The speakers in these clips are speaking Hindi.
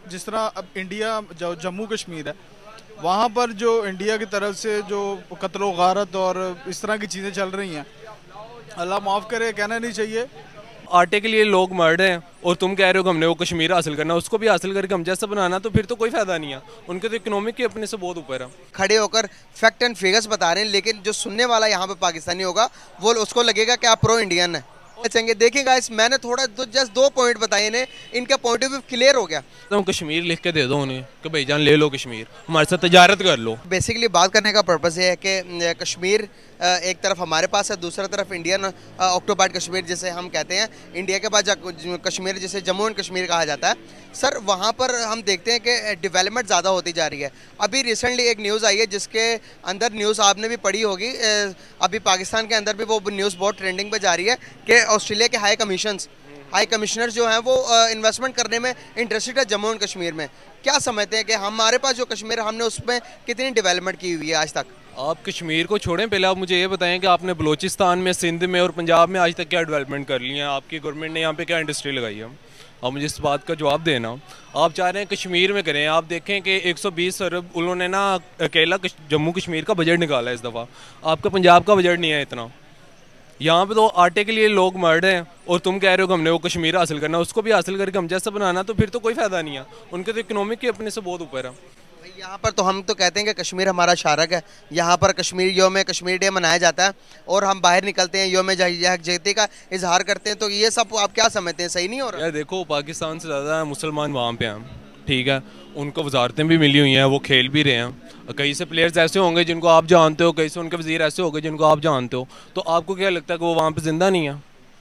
जिस तरह अब इंडिया जो जम्मू कश्मीर है, वहाँ पर जो इंडिया की तरफ से जो कत्ल गारत और इस तरह की चीज़ें चल रही हैं, अल्लाह माफ़ करे, कहना नहीं चाहिए। आटे के लिए लोग मर रहे हैं और तुम कह रहे हो कि हमने वो कश्मीर हासिल करना, उसको भी हासिल करके हम जैसा बनाना, तो फिर तो कोई फायदा नहीं है। उनके तो इकोनॉमिक के अपने से बहुत ऊपर है। खड़े होकर फैक्ट एंड फिगर्स बता रहे हैं, लेकिन जो सुनने वाला यहाँ पे पाकिस्तानी होगा वो उसको लगेगा कि आप प्रो इंडियन है। चलेंगे देखिए गाइस, मैंने थोड़ा जस्ट 2 पॉइंट बताए ने, इनका पॉइंट ऑफ व्यू क्लियर हो गया। तो कश्मीर लिख के दे दो उन्हें कि भाईजान ले लो कश्मीर, हमारे साथ तजारत कर लो। बेसिकली बात करने का पर्पस ये है कि कश्मीर एक तरफ हमारे पास है, दूसरी तरफ इंडियन ऑक्टोपाइड कश्मीर जिसे हम कहते हैं। इंडिया के बाद कश्मीर जिसे जम्मू एंड कश्मीर कहा जाता है। सर वहाँ पर हम देखते हैं कि डेवलपमेंट ज़्यादा होती जा रही है। अभी रिसेंटली एक न्यूज़ आई है जिसके अंदर न्यूज़ आपने भी पढ़ी होगी, अभी पाकिस्तान के अंदर भी वो न्यूज़ बहुत ट्रेंडिंग पे जा रही है कि ऑस्ट्रेलिया के हाई कमिश्नर जो हैं वो इन्वेस्टमेंट करने में इंटरेस्टेड है जम्मू एंड कश्मीर में। क्या समझते हैं कि हमारे पास जो कश्मीर है हमने उसमें कितनी डेवलपमेंट की हुई है आज तक? आप कश्मीर को छोड़ें, पहले आप मुझे ये बताएं कि आपने बलूचिस्तान में, सिंध में और पंजाब में आज तक क्या डेवलपमेंट कर ली है? आपकी गवर्नमेंट ने यहाँ पे क्या इंडस्ट्री लगाई है? आप मुझे इस बात का जवाब देना। आप चाह रहे हैं कश्मीर में करें, आप देखें कि 120 अरब उन्होंने ना अकेला जम्मू कश्मीर का बजट निकाला है इस दफ़ा। आपका पंजाब का बजट नहीं है इतना। यहाँ पे तो आटे के लिए लोग मर रहे हैं और तुम कह रहे हो कि हमने वो कश्मीर हासिल करना, उसको भी हासिल करके हम जैसा बनाना, तो फिर तो कोई फ़ायदा नहीं है। उनके तो इकोनॉमिक के अपने से बहुत ऊपर है। यहाँ पर तो हम तो कहते हैं कि कश्मीर हमारा शारक है। यहाँ पर कश्मीर डे मनाया जाता है और हम बाहर निकलते हैं, योम यकजहती का इजहार करते हैं। तो ये सब आप क्या समझते हैं, सही नहीं हो रहा? यार देखो, पाकिस्तान से ज़्यादा मुसलमान वहाँ पे हैं, ठीक है। उनको वजारतें भी मिली हुई हैं, वो खेल भी रहे हैं। कई से प्लेयर्स ऐसे होंगे जिनको आप जानते हो, कई से उनके वजीर ऐसे होंगे जिनको आप जानते हो। तो आपको क्या लगता है कि वो वहाँ पे ज़िंदा नहीं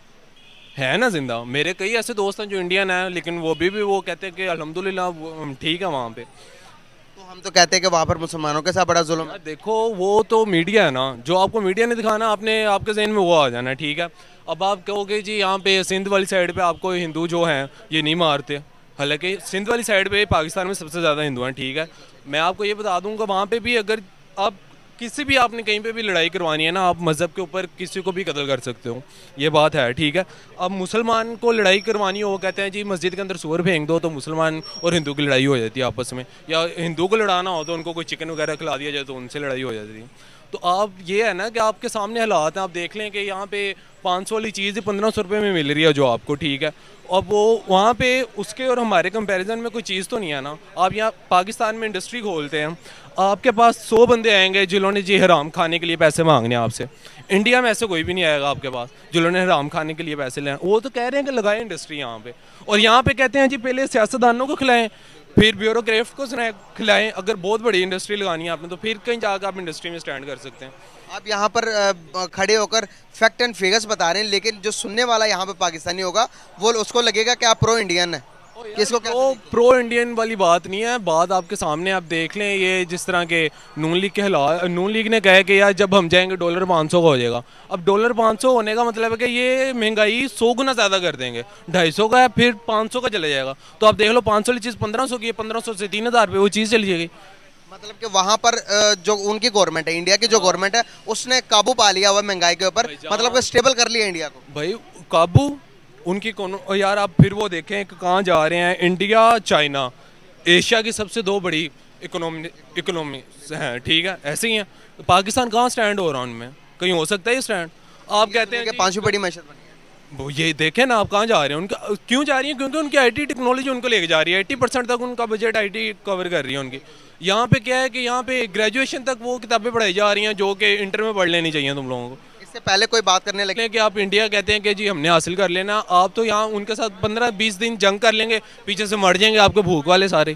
है ना? ज़िंदा। मेरे कई ऐसे दोस्त हैं जो इंडियन हैं, लेकिन वो भी वो कहते हैं कि अल्हम्दुलिल्लाह ठीक है वहाँ पे। तो हम तो कहते हैं कि वहाँ पर मुसलमानों के साथ बड़ा जुल्म है। देखो, वो तो मीडिया है ना, जो आपको मीडिया ने दिखाना, आपने आपके जहन में वो आ जाना, ठीक है। अब आप कहोगे जी यहाँ पे सिंध वाली साइड पे आपको हिंदू जो हैं ये नहीं मारते, हालांकि सिंध वाली साइड पे पाकिस्तान में सबसे ज़्यादा हिंदू हैं, ठीक है। मैं आपको ये बता दूंगा, वहाँ पे भी अगर आप किसी भी आपने कहीं पे भी लड़ाई करवानी है ना, आप मज़हब के ऊपर किसी को भी कत्ल कर सकते हो, ये बात है, ठीक है। अब मुसलमान को लड़ाई करवानी हो, कहते हैं जी मस्जिद के अंदर सूअर फेंक दो तो मुसलमान और हिंदू की लड़ाई हो जाती है आपस में, या हिंदू को लड़ाना हो तो उनको कोई चिकन वगैरह खिला दिया जाए तो उनसे लड़ाई हो जाती है। तो आप ये है ना कि आपके सामने हालात हैं, आप देख लें कि यहाँ पे 500 वाली चीज़ 1500 रुपये में मिल रही है जो आपको, ठीक है। अब वो वहाँ पे उसके और हमारे कंपैरिजन में कोई चीज़ तो नहीं है ना। आप यहाँ पाकिस्तान में इंडस्ट्री खोलते हैं, आपके पास 100 बंदे आएंगे जिन्होंने जी हराम खाने के लिए पैसे मांगने हैं आपसे। इंडिया में ऐसे कोई भी नहीं आएगा आपके पास जिन्होंने हराम खाने के लिए पैसे लें। वो तो कह रहे हैं कि लगाएं इंडस्ट्री यहाँ पे, और यहाँ पे कहते हैं जी पहले सियासतदानों को खिलाएं, फिर ब्यूरोक्रेट को खिलाएं। अगर बहुत बड़ी इंडस्ट्री लगानी है आपने तो फिर कहीं जाकर आप इंडस्ट्री में स्टैंड कर सकते हैं। आप यहाँ पर खड़े होकर फैक्ट एंड फिगर्स बता रहे हैं, लेकिन जो सुनने वाला यहाँ पे पाकिस्तानी होगा वो उसको लगेगा कि आप प्रो इंडियन है। किसको तो प्रो इंडियन वाली बात नहीं है, बात आपके सामने आप देख लें। ये जिस तरह के नून लीग ने कहा कि यार जब हम जाएंगे डॉलर 500 का हो जाएगा। अब डॉलर 500 होने का मतलब है कि ये महंगाई 100 गुना ज़्यादा कर देंगे, 250 का है फिर 500 का चले जाएगा। तो आप देख लो 500 वाली चीज़ 1500 की है, 1500 से 3000 रुपये वो चीज़ चली जाएगी। मतलब कि वहाँ पर जो उनकी गवर्नमेंट है, इंडिया की जो गवर्नमेंट है, उसने काबू पा लिया हुआ महंगाई के ऊपर, मतलब कि स्टेबल कर लिया इंडिया को। भाई काबू उनकी कौन यार, आप फिर वो देखें कि कहाँ जा रहे हैं। इंडिया, चाइना एशिया की सबसे 2 बड़ी इकोनॉमी हैं, ठीक है। ऐसे ही हैं। पाकिस्तान कहाँ स्टैंड हो रहा है उनमें? कहीं हो सकता है ये स्टैंड? आप कहते हैं कि 5वीं बड़ी मैशत बनी है। वो ये देखें ना, आप कहाँ जा रहे हैं। उनका क्यों जा रही है? क्योंकि उनकी आईटी टेक्नोलॉजी उनको लेके जा रही है। 80% तक उनका बजट आईटी कवर कर रही है उनकी। यहाँ पे क्या है कि यहाँ पे ग्रेजुएशन तक वो किताबें पढ़ाई जा रही हैं जो कि इंटर में पढ़ लेनी चाहिए तुम लोगों को। इससे पहले कोई बात करने लगे कि आप इंडिया कहते हैं कि जी हमने हासिल कर लेना, आप तो यहाँ उनके साथ 15-20 दिन जंग कर लेंगे, पीछे से मर जाएंगे आपके भूख वाले सारे।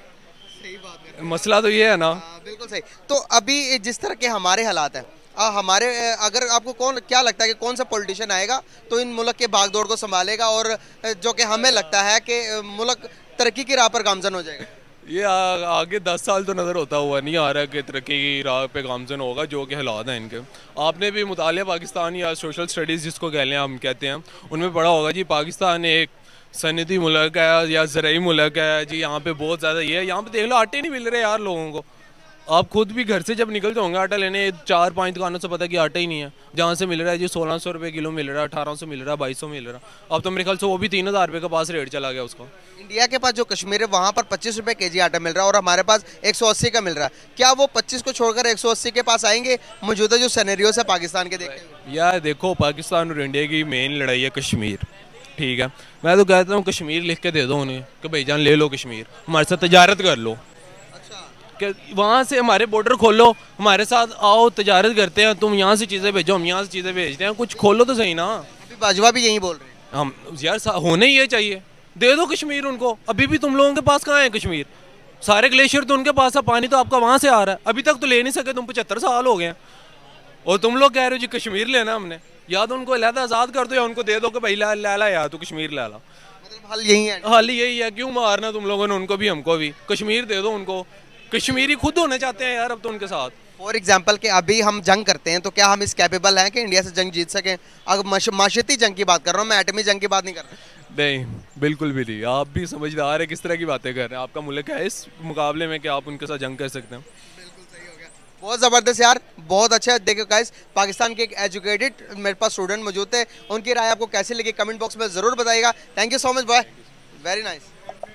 सही बात है, मसला तो ये है ना। बिल्कुल सही। तो अभी जिस तरह के हमारे हालात हैं, हमारे अगर आपको क्या लगता है कि कौन सा पॉलिटिशियन आएगा तो इन मुल्क के भागदौड़ को संभालेगा, और जो कि हमें लगता है कि मुल्क तरक्की की राह पर गामजन हो जाएगा? ये आगे 10 साल तो नज़र होता हुआ नहीं आ रहा कि तरक्की की राह पे गामजन होगा, जो कि हालात हैं इनके। आपने भी मुतालिया पाकिस्तान या सोशल स्टडीज़ जिसको कह लें हम कहते हैं, उनमें पढ़ा होगा जी पाकिस्तान एक सनती मुल्क है या ज़राई मुल्क है जी। यहाँ पे बहुत ज़्यादा ये है, यहाँ पे देख लो आटे नहीं मिल रहे यार लोगों को। आप खुद भी घर से जब निकलते होंगे आटा लेने, 4-5 दुकानों से पता है कि आटा ही नहीं है। जहाँ से मिल रहा है जी 1600 रुपये किलो मिल रहा है, 1800 मिल रहा है, 2200 मिल रहा है। अब तो मेरे ख्याल से वो भी 3000 रुपये के पास रेट चला गया उसका। इंडिया के पास जो कश्मीर है वहाँ पर 25 रुपये केजी आटा मिल रहा है और हमारे पास 180 का मिल रहा है। क्या वो 25 को छोड़कर 180 के पास आएंगे मौजूदा जो सिनेरियोस है पाकिस्तान के देखते हुए? यार देखो, पाकिस्तान और इंडिया की मेन लड़ाई है कश्मीर, ठीक है। मैं तो कहता हूँ कश्मीर लिख के दे दो उन्हें कि भाईजान ले लो कश्मीर, हमारे साथ तजारत कर लो। कि वहाँ से हमारे बॉर्डर खोलो, हमारे साथ आओ, तजारत करते हैं, तुम यहाँ से चीज़ें भेजो, हम यहाँ से चीज़ें भेजते हैं, कुछ खोलो तो सही ना। अभी बाजवा भी यही बोल रहे हैं। हम यार होने ही ये चाहिए, दे दो कश्मीर उनको। अभी भी तुम लोगों के पास कहाँ है कश्मीर? सारे ग्लेशियर तो उनके पास है, पानी तो आपका वहाँ से आ रहा है, अभी तक तो ले नहीं सके तुम। 75 साल हो गए हैं और तुम लोग कह रहे हो जी कश्मीर लेना हमने। या तो उनको अलहदा आज़ाद कर दो या उनको दे दो कि भाई ला यार तू कश्मीर ला ला। मतलब हल यही है। हाल यही है, क्यों मारना तुम लोगों ने उनको भी हमको भी? कश्मीर दे दो उनको, कश्मीरी खुद होने चाहते हैं यार अब तो उनके साथ। फॉर एग्जाम्पल कि अभी हम जंग करते हैं तो क्या हम इस कैपेबल हैं कि इंडिया से जंग जीत सकें? अगर माशरती जंग की बात कर रहा हूँ मैं, एटमी जंग की बात नहीं कर रहा। नहीं, बिल्कुल भी नहीं। आप भी समझदार है, किस तरह की बातें कर रहे हैं? आपका मुल्क है इस मुकाबले में कि आप उनके साथ जंग कर सकते हैं? बहुत ज़बरदस्त यार, बहुत अच्छा। देखो गाइस, पाकिस्तान के एक एजुकेटेड मेरे पास स्टूडेंट मौजूद थे, उनकी राय आपको कैसी लगी कमेंट बॉक्स में ज़रूर बताइएगा। Thank you so much bye, very nice.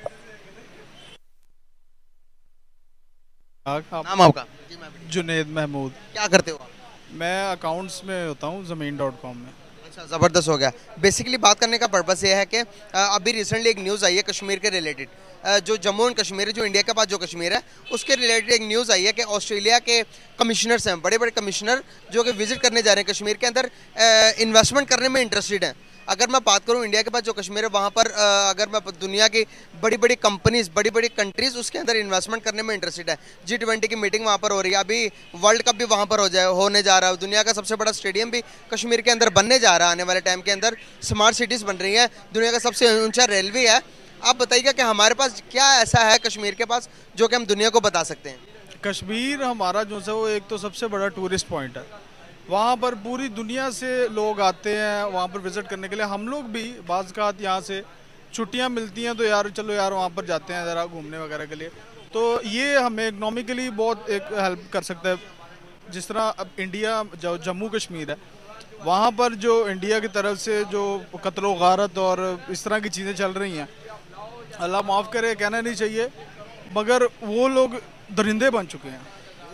नाम आपका? जुनेद महमूद। क्या करते हो आप? मैं अकाउंट्स में होता हूँ ज़मीन.com में। अच्छा, ज़बरदस्त हो गया। बेसिकली बात करने का पर्पस ये है कि अभी रिसेंटली एक न्यूज़ आई है कश्मीर के रिलेटेड, जो जम्मू एंड कश्मीर है, जो इंडिया के पास जो कश्मीर है उसके रिलेटेड एक न्यूज़ आई है कि ऑस्ट्रेलिया के कमिश्नर्स हैं, बड़े बड़े कमिश्नर जो कि विजिट करने जा रहे हैं कश्मीर के अंदर, इन्वेस्टमेंट करने में इंटरेस्टेड हैं। अगर मैं बात करूं इंडिया के पास जो कश्मीर है वहाँ पर अगर मैं दुनिया की बड़ी बड़ी कंपनीज, बड़ी बड़ी कंट्रीज़ उसके अंदर इन्वेस्टमेंट करने में इंटरेस्टेड है। G20 की मीटिंग वहाँ पर हो रही है, अभी वर्ल्ड कप भी वहाँ पर होने जा रहा है, दुनिया का सबसे बड़ा स्टेडियम भी कश्मीर के अंदर बनने जा रहा है आने वाले टाइम के अंदर, स्मार्ट सिटीज़ बन रही हैं, दुनिया का सबसे ऊंचा रेलवे है। आप बताइएगा कि हमारे पास क्या ऐसा है कश्मीर के पास जो कि हम दुनिया को बता सकते हैं? कश्मीर हमारा जो है वो एक तो सबसे बड़ा टूरिस्ट पॉइंट है, वहाँ पर पूरी दुनिया से लोग आते हैं वहाँ पर विज़िट करने के लिए। हम लोग भी बाज़ यहाँ से छुट्टियाँ मिलती हैं तो यार चलो यार वहाँ पर जाते हैं ज़रा घूमने वगैरह के लिए, तो ये हमें इकनॉमिकली बहुत एक हेल्प कर सकता है। जिस तरह अब इंडिया जो जम्मू कश्मीर है वहाँ पर जो इंडिया की तरफ से जो कत्ल गारत और इस तरह की चीज़ें चल रही हैं, अल्लाह माफ़ करे, कहना नहीं चाहिए, मगर वो लोग दरिंदे बन चुके हैं।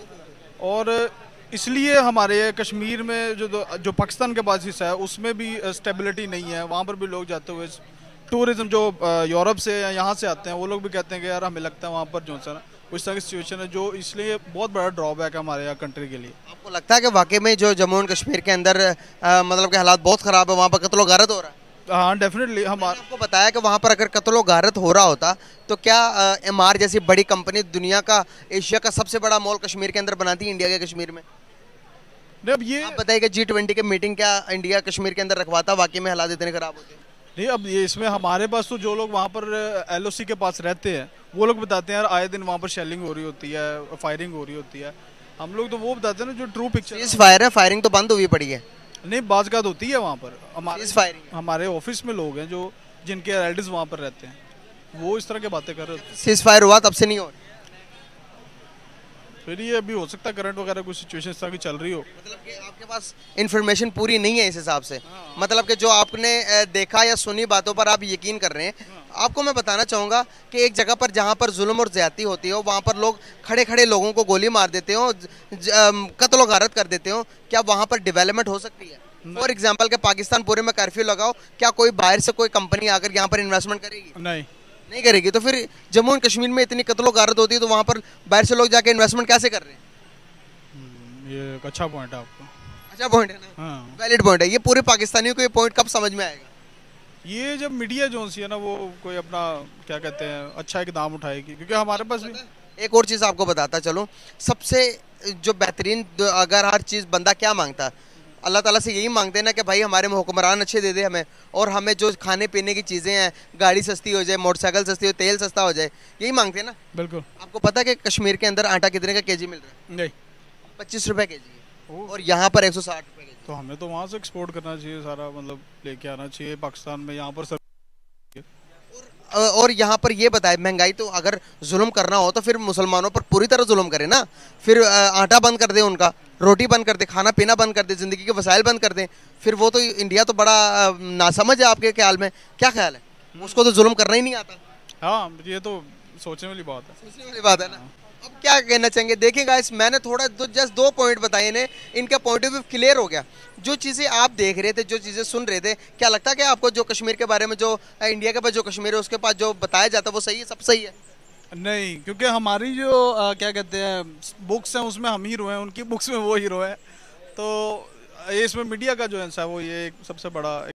और इसलिए हमारे कश्मीर में जो पाकिस्तान के पास हिस्सा है उसमें भी स्टेबिलिटी नहीं है। वहाँ पर भी लोग जाते हुए टूरिज्म जो यूरोप से या यहाँ से आते हैं वो लोग भी कहते हैं कि यार हमें लगता है वहाँ पर जो है ना उस तरह की सिचुएशन है, जो इसलिए बहुत बड़ा ड्रॉबैक है हमारे यहाँ कंट्री के लिए। आपको लगता है कि वाकई में जो जम्मू एंड कश्मीर के अंदर मतलब के हालात बहुत ख़राब है, वहाँ पर कत्ल गारत हो रहा है? हाँ डेफिनेटली। आपको बताया कि वहाँ पर अगर कत्ल गारत हो रहा होता तो क्या एमआर जैसी बड़ी कंपनी दुनिया का, एशिया का सबसे बड़ा मॉल कश्मीर के अंदर बनाती है, इंडिया के कश्मीर में? अब ये आप बताइए G20 के मीटिंग क्या इंडिया कश्मीर के अंदर रखवाता? वाकई में हालात इतने खराब होते हैं? नहीं, अब ये इसमें हमारे पास तो जो लोग वहाँ पर LOC के पास रहते हैं वो लोग बताते हैं यार आए दिन वहाँ पर शेलिंग हो रही होती है, फायरिंग हो रही होती है। हम लोग तो वो बताते हैं ना जो ट्रू पिक्चर। सीज फायर है, फायरिंग तो बंद हुई पड़ी है। नहीं, बाज़ होती है वहाँ पर। हमारे ऑफिस में लोग हैं जो जिनके रिलेटिव्स वहाँ पर रहते हैं, वो इस तरह की बातें कर रहे होते हैं। सीज फायर हुआ तब से नहीं हो? फिर ये अभी हो सकता है करंट वगैरह कुछ सिचुएशन इस तरह की चल रही हो। मतलब कि आपके पास इन्फॉर्मेशन पूरी नहीं है इस हिसाब से? मतलब कि जो आपने देखा या सुनी बातों पर आप यकीन कर रहे हैं। आपको मैं बताना चाहूँगा कि एक जगह पर जहाँ पर जुल्म और ज़्यादती होती हो वहाँ पर लोग खड़े खड़े लोगों को गोली मार देते हो, कत्ल गारत कर देते हो, क्या वहाँ पर डेवलपमेंट हो सकती है? फॉर एग्जाम्पल के पाकिस्तान पूरे में कर्फ्यू लगाओ, क्या कोई बाहर से कोई कंपनी आकर यहाँ पर इन्वेस्टमेंट करेगी? नहीं करेगी। तो फिर जम्मू एंड कश्मीर में इतनी कत्लो गारत होती है तो वहाँ पर बाहर से लोग जाके इन्वेस्टमेंट कैसे कर रहे हैं? ये एक अच्छा पॉइंट है आपका। अच्छा पॉइंट है ना? हाँ। वैलिड पॉइंट है। ये पूरे पाकिस्तानियों को ये पॉइंट कब समझ में आएगा? ये जब मीडिया जो सी है ना वो कोई अपना क्या कहते हैं अच्छा इकदाम उठाएगी, क्योंकि हमारे पास भी एक और चीज़ आपको बताता चलूँ, सबसे जो बेहतरीन अगर हर चीज़ बंदा क्या मांगता है, अल्लाह ताला से यही मांगते हैं ना कि भाई हमारे में हुक्मरान अच्छे दे दे हमें, और हमें जो खाने पीने की चीज़ें हैं, गाड़ी सस्ती हो जाए, मोटरसाइकिल सस्ती हो, तेल सस्ता हो जाए, यही मांगते हैं ना? बिल्कुल। आपको पता है कि कश्मीर के अंदर आटा कितने का केजी मिल रहा है? नहीं, 25 रुपये केजी, और यहाँ पर 160 रुपये केजी। तो हमें तो वहाँ से एक्सपोर्ट करना चाहिए सारा, मतलब लेके आना चाहिए पाकिस्तान में, यहाँ पर सब। और यहाँ पर ये बताए, महंगाई तो अगर जुल्म करना हो तो फिर मुसलमानों पर पूरी तरह जुल्म करे ना, फिर आटा बंद कर दे, उनका रोटी बंद कर दे, खाना पीना बंद कर दे, ज़िंदगी के वसाइल बंद कर दें, फिर वो तो इंडिया तो बड़ा नासमझ है आपके ख्याल में, क्या ख्याल है? उसको तो जुल्म करना ही नहीं आता। हाँ, ये तो सोचने वाली बात है। सोचने वाली बात है ना। अब क्या कहना चाहेंगे? देखिए गाइस, मैंने थोड़ा जस्ट 2 पॉइंट बताए इन्हें, इनका पॉइंट ऑफ व्यू क्लियर हो गया। जो चीज़ें आप देख रहे थे, जो चीज़ें सुन रहे थे, क्या लगता है कि आपको जो कश्मीर के बारे में, जो इंडिया के पास जो कश्मीर है उसके पास जो बताया जाता है वो सही है, सब सही है? नहीं, क्योंकि हमारी जो क्या कहते हैं बुक्स हैं उसमें हम हीरो हैं, उनकी बुक्स में वो हीरो है। तो ये इसमें मीडिया का जो है वो ये एक सबसे बड़ा